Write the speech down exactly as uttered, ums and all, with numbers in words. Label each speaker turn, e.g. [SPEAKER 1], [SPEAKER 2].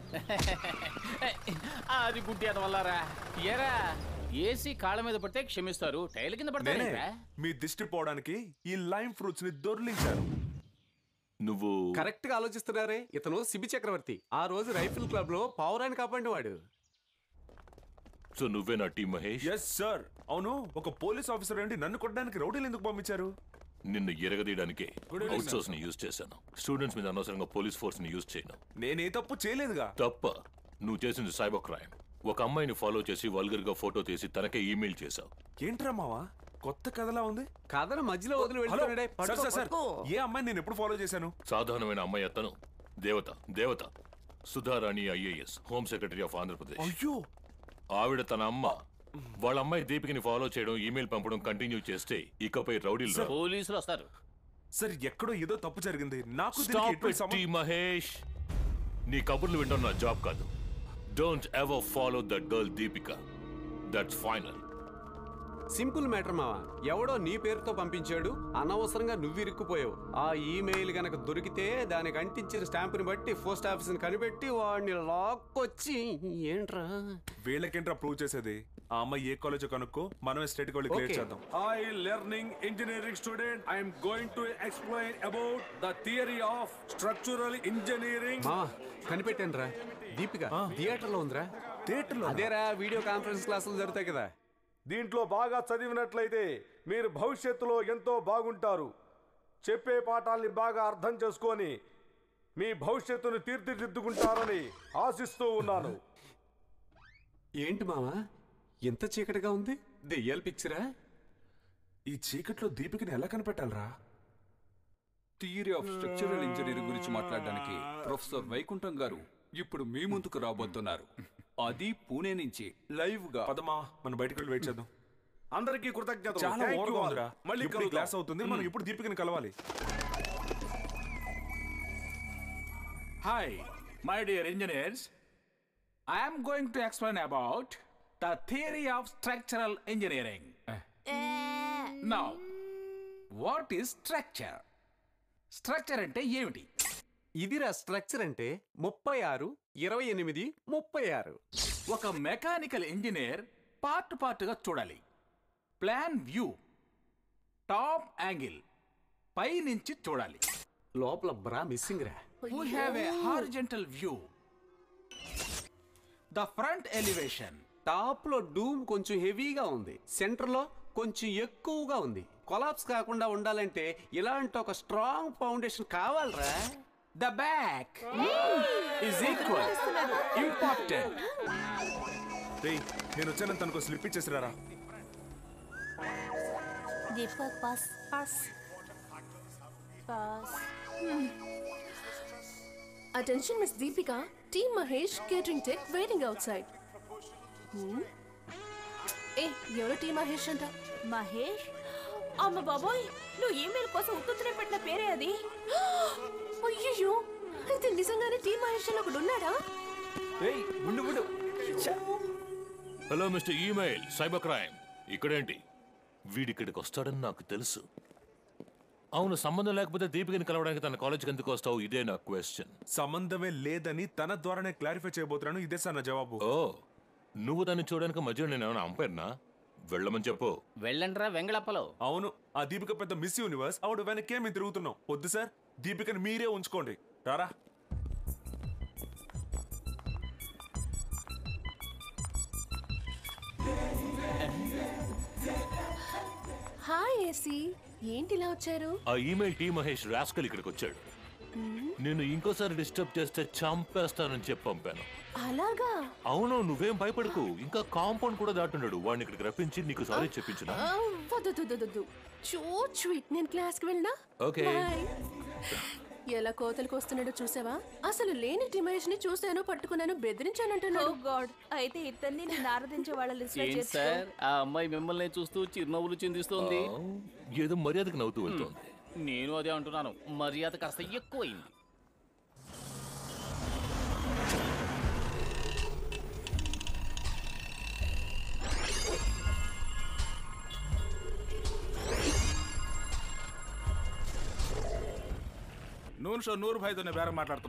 [SPEAKER 1] అది గుడ్డి అదవల్లారా ఏరా ఏసీ కాళ్ళ మీద పడితే క్షమిస్తారు, టైల్ కింద పడితే
[SPEAKER 2] మీ దిష్టి పోవడానికి ఈ లైమ్ ఫ్రూట్స్ ని దొర్లించారు.
[SPEAKER 3] నువ్వు
[SPEAKER 4] కరెక్ట్ గా ఆలోచిస్తున్నారే. ఇతను శిబి చక్రవర్తి, ఆ రోజు రైఫిల్ క్లబ్ లో పావురాన్ని కాపాడిన వాడు.
[SPEAKER 3] సో నువ్వే నా టీం మహేష్?
[SPEAKER 2] Yes sir. అవును, ఒక పోలీస్ ఆఫీసర్ అండి నన్ను కొట్టడానికి రౌడీలు ఎందుకు పంపించారు?
[SPEAKER 3] నిన్ను ఎరగదీయడానికే అవుట్ సోర్స్ ని యూజ్ చేశాను. స్టూడెంట్స్ మీద అనవసరంగా పోలీస్ ఫోర్స్ ని యూజ్ చేయను.
[SPEAKER 2] నేనే తప్పు చేయలేదుగా.
[SPEAKER 3] తప్ప నువ్వు చేసింది సైబర్ క్రైమ్. ఒక అమ్మాయిని ఫాలో చేసి వల్గర్ గా ఫోటో తీసి తనకే ఈమెయిల్ చేశావు.
[SPEAKER 2] ఏంట్రా మావా, కొత్త కథలా ఉంది.
[SPEAKER 4] కథను మధ్యలో వదిలి వెళ్తున్నాడే.
[SPEAKER 2] ఏ అమ్మాయిని నేను ఎప్పుడు ఫాలో చేశాను?
[SPEAKER 3] సాధారణమైన అమ్మాయి అతను దేవత. దేవత Sudharani IAS, home secretary of Andhra Pradesh.
[SPEAKER 2] అయ్యో,
[SPEAKER 3] ఆవిడ తన అమ్మ వాళ్ళ అమ్మాయి దీపికని ఫాలో చేయడం, ఈమెయిల్ పంపడం కంటిన్యూ చేస్తే ఇకపై రౌడీలు
[SPEAKER 1] పోలీసులు వస్తారు.
[SPEAKER 2] సార్ ఎక్కడో ఏదో తప్పు జరిగింది. నాకు
[SPEAKER 3] మహేష్, నీ కబుర్లు వినడం నా జాబ్ కాదు. Don't ever follow that girl Deepika. That's final.
[SPEAKER 4] Simple matter మావా. ఎవడో నీ పేరుతో పంపించాడు, అనవసరంగా నువ్వు ఇరుక్కుపోయావు. ఆ ఈమెయిల్ గనక దొరికితే దానికి అంటించిన స్టాంపుని బట్టి పోస్ట్ ఆఫీస్ ని కనిపెట్టి వాడిని లాక్కొచ్చి. ఏంట్రా
[SPEAKER 2] వీళ్ళకేంట్రా ప్రూవ్ చేసేది? ఆ అమ్మాయి ఏ కాలేజ్ కనుక్కో, మనమే స్టేట్ కాలేజ్ క్లియర్ చేద్దాం.
[SPEAKER 5] Hi learning engineering student, I am going to explain about the theory of structural engineering.
[SPEAKER 4] మావా కనిపెట్టాను రా. దీపిక థియేటర్ లో ఉందిరా.
[SPEAKER 2] థియేటర్ లో?
[SPEAKER 4] అదేరా, వీడియో కాన్ఫరెన్స్ క్లాసులు జరుగుతాయి కదా.
[SPEAKER 5] దీంట్లో బాగా చదివినట్లయితే మీరు భవిష్యత్తులో ఎంతో బాగుంటారు. చెప్పే పాఠాల్ని బాగా అర్థం చేసుకొని మీ భవిష్యత్తును తీర్చిదిద్దుకుంటారని ఆశిస్తూ ఉన్నాను.
[SPEAKER 4] ఏంటి మావా ఎంత చీకటిగా ఉంది? దెయ్యాల పిక్చరా?
[SPEAKER 2] ఈ చీకట్లో దీపికని ఎలా కనిపెట్టాలరా?
[SPEAKER 6] థియరీ ఆఫ్ స్ట్రక్చరల్ ఇంజనీరింగ్ గురించి మాట్లాడడానికి ప్రొఫెసర్ వైకుంఠం గారు ఇప్పుడు మీ ముందుకు రాబోతున్నారు. అది పూణే నుంచి లైవ్ గా.
[SPEAKER 2] పదమా, మనం బయటకు వెళ్ళి వెయిట్ చేద్దాం.
[SPEAKER 5] అందరికీ కృతజ్ఞతలు.
[SPEAKER 2] చాలా ఓవర్గా ఉందిరా.
[SPEAKER 5] మళ్ళీ
[SPEAKER 2] క్లాస్ అవుతుంది, మనం ఇప్పుడు దీపికని కలవాలి.
[SPEAKER 7] Hi my dear engineers, I am going to explain about the theory of structural engineering. Now what is structure? Structure అంటే ఏమిటి?
[SPEAKER 4] ఇదిరా స్ట్రక్చర్ అంటే ముప్పై ఆరు ఇరవై ఎనిమిది ముప్పై ఆరు.
[SPEAKER 7] ఒక మెకానికల్ ఇంజనీర్ పార్ట్ పార్ట్గా చూడాలి. ప్లాన్ వ్యూ, టాప్ యాంగిల్, పై నుంచి చూడాలి.
[SPEAKER 4] లోపల బ్రా మిస్సింగ్ రా.
[SPEAKER 7] We have a horizontal view. The front elevation.
[SPEAKER 4] Top లో డూమ్ కొంచెం హెవీగా ఉంది, సెంటర్ లో కొంచెం ఎక్కువగా ఉంది. కొలాప్స్ కాకుండా ఉండాలంటే ఇలాంటి ఒక స్ట్రాంగ్ ఫౌండేషన్ కావాలరా.
[SPEAKER 7] The back is equal important.
[SPEAKER 2] రేయ్, నేను వచ్చానని తనకు స్లిప్ ఇచ్చేసిరారా.
[SPEAKER 8] Deepak pass pass pass.
[SPEAKER 9] Attention Miss Deepika, Team Mahesh catering tech waiting outside. Hmm? Eh, ఎవరు టీమ్ మహేష్ అంట?
[SPEAKER 8] మహేష్? అమ్మ బాబోయ్, నువ్వు ఈమెయిల్ కోసం ఉత్తునే పెట్టిన పేరే అది.
[SPEAKER 9] అయ్యో, అయితే నిజంగానే టీమ్ మహేష్ అని ఒకడు ఉన్నాడా?
[SPEAKER 4] ఏయ్ ఉండు ఉండు.
[SPEAKER 3] Hello mister email cyber crime. ఇక్కడేంటి? వీడిక్కడికి వస్తాడని నాకు తెలుసు. అవును, సంబంధం లేకపోతే దీపికని కలవడానికి తన కాలేజ్కి ఎందుకు వస్తావు? ఇదే నా క్వశ్చన్.
[SPEAKER 2] సంబంధమే లేదని తన ద్వారానే క్లారిఫై చేయబోతున్నాను. ఇదే సార్ నా జవాబు.
[SPEAKER 3] ఓ, నువ్వు దాన్ని చూడడానికి మధ్యలో నేను ఏమైనా అంపేర్నా? వెళ్ళమని చెప్పు.
[SPEAKER 1] వెళ్ళండ్రా వెంగళప్పలో.
[SPEAKER 2] అవును, ఆ దీపిక పెద్ద మిస్ యూనివర్స్. ఆవిడ వెనకే మేము తిరుగుతున్నాం. వద్దు సార్, దీపికని మీరే ఉంచుకోండి. రారా.
[SPEAKER 9] హాయ్ ఏసీ, ఏంటి ఇలా వచ్చారు?
[SPEAKER 3] ఆ ఈమెయిల్ టీ మహేష్ రాస్కల్ ఇక్కడికి వచ్చాడు. నేను ఇంకోసారి డిస్టర్బ్ చేస్తే చంపేస్తానని చెప్పి పంపాను.
[SPEAKER 9] అలాగా?
[SPEAKER 3] అవును, నువ్వేం భయపడకు. ఇంకా కాంపౌండ్ కూడా దాటున్నాడు. వాడిని ఇక్కడికి రప్పించి నీకు సారీ చెప్పించిన.
[SPEAKER 9] So sweet. నేను క్లాస్ కి వెళ్ళినా?
[SPEAKER 3] ఓకే.
[SPEAKER 9] ఎలా కోతలకు వస్తున్నాడో చూసావా? అసలు లేని టిమేష్ ని చూసాను, పట్టుకున్నాను, బెదిరించానంటున్నాడు.
[SPEAKER 8] ఓ గాడ్, అయితే ఇతన్ని నేను ఆరాధించే వాళ్ళ లిస్ట్ లో
[SPEAKER 1] ఏంటి
[SPEAKER 8] చేర్చుకో.
[SPEAKER 1] సార్, ఆ అమ్మాయి మిమ్మల్ని చూస్తూ చిరునవ్వులు చిందిస్తోంది.
[SPEAKER 3] ఏదో మర్యాదకు నవ్వుతూ వెళ్తోంది.
[SPEAKER 1] నేను అదే అంటున్నాను, మర్యాద కాస్త ఎక్కువైంది.
[SPEAKER 7] నూరు షో నూరు భాయ్తోనే బేరం మాట్లాడుతున్నాను.